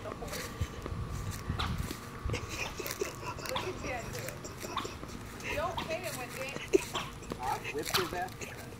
Don't pay him with it. I whipped his ass.